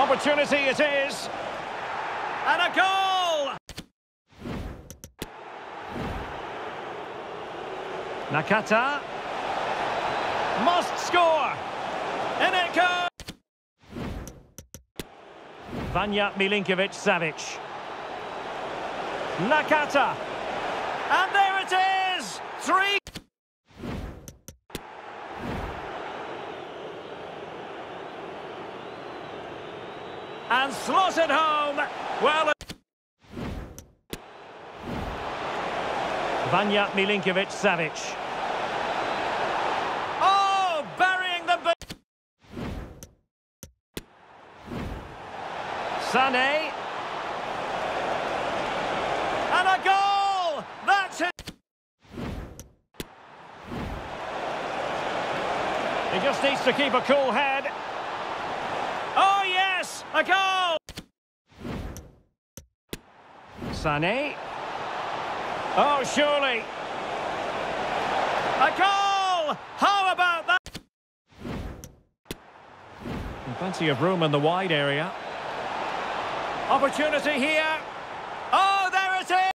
opportunity it is. And a goal! Nakata. Must score. In it goes. Vanja Milinkovic-Savic. Nakata. And there it is! 3. And slotted home. Well... Vanja Milinkovic-Savic. Oh, burying the... Sané. And a goal! That's it! He just needs to keep a cool head. Oh, yes! A goal! Sané. Oh, surely. A goal! How about that? Plenty of room in the wide area. Opportunity here.